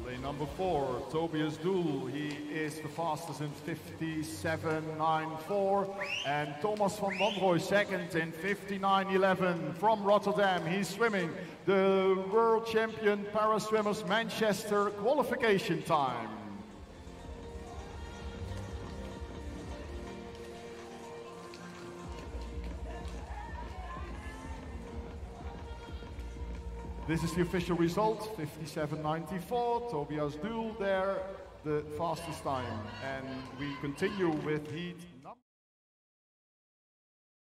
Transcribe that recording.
Lane number 4, Tobias Doel. He is the fastest in 57.94. And Thomas van Wanrooy second in 59.11 from Rotterdam. He's swimming the World Champion Para-Swimmers Manchester qualification time. This is the official result, 57.94, Tobias Doel there, the fastest time. And we continue with heat